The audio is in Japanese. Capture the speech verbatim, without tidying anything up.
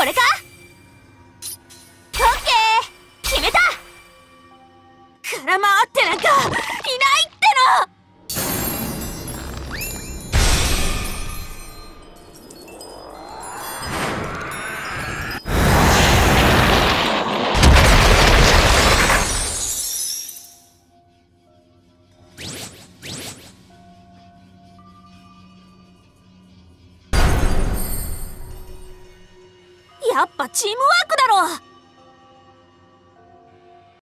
これか。オッケー、決めた。空回ってなんかいないっての。やっぱチームワークだろ。